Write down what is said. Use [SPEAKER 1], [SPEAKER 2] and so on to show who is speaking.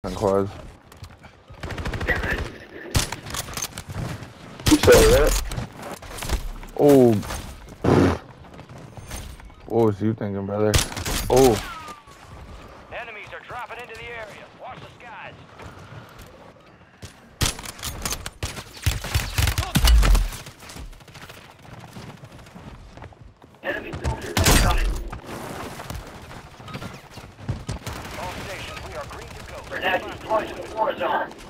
[SPEAKER 1] And quads.
[SPEAKER 2] You saw that?
[SPEAKER 1] Oh. What was you thinking, brother? Oh.
[SPEAKER 3] Enemies are dropping into the area. Watch the skies. Enemy soldiers incoming. All stations, we are green to go. We're now deployed to the war zone.